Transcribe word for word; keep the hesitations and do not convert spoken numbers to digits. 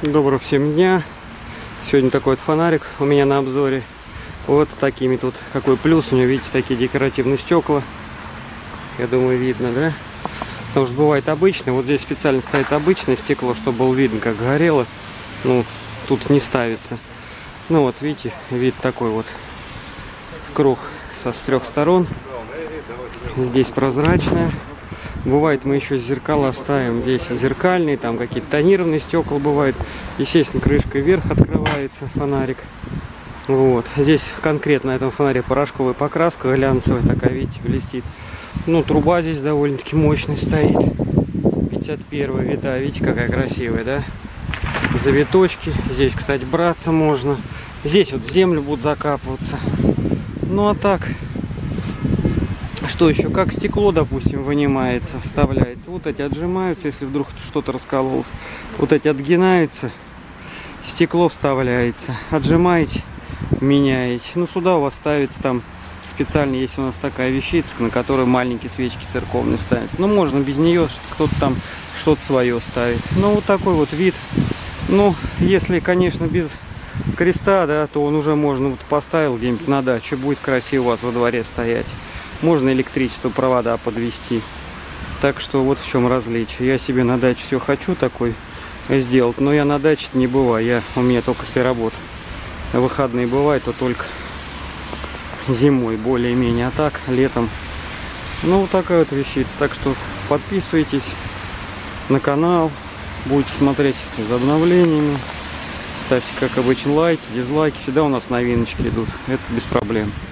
Доброго всем дня. Сегодня такой вот фонарик у меня на обзоре. Вот с такими тут. Какой плюс у него, видите, такие декоративные стекла. Я думаю, видно, да? Потому что бывает обычное. Вот здесь специально стоит обычное стекло, чтобы было видно, как горело. Ну, тут не ставится. Ну вот, видите, вид такой вот. Круг со с трех сторон. Здесь прозрачная. Бывает, мы еще зеркала ставим. Здесь зеркальные, там какие-то тонированные стекла бывают. Естественно, крышка вверх открывается, фонарик. Вот. Здесь конкретно на этом фонаре порошковая покраска, глянцевая такая, видите, блестит. Ну, труба здесь довольно-таки мощная стоит. пятьдесят первая вита, видите, какая красивая, да? Завиточки. Здесь, кстати, браться можно. Здесь вот в землю будут закапываться. Ну, а так... Что еще? Как стекло, допустим, вынимается, вставляется. Вот эти отжимаются, если вдруг что-то раскололось. Вот эти отгинаются. Стекло вставляется. Отжимаете, меняете. Ну, сюда у вас ставится там специально, есть у нас такая вещица, на которой маленькие свечки церковные ставятся. Ну, можно без нее, кто-то там что-то свое ставит. Ну, вот такой вот вид. Ну, если, конечно, без креста, да, то он уже можно вот поставил где-нибудь на даче. Будет красиво у вас во дворе стоять. Можно электричество, провода подвести. Так что вот в чем различие. Я себе на даче все хочу такой сделать, но я на даче не бываю. Я, у меня только если работа. Выходные бывают, то только зимой более-менее. А так, летом. Ну, вот такая вот вещица. Так что подписывайтесь на канал. Будете смотреть за обновлениями. Ставьте, как обычно, лайки, дизлайки. Всегда у нас новиночки идут. Это без проблем.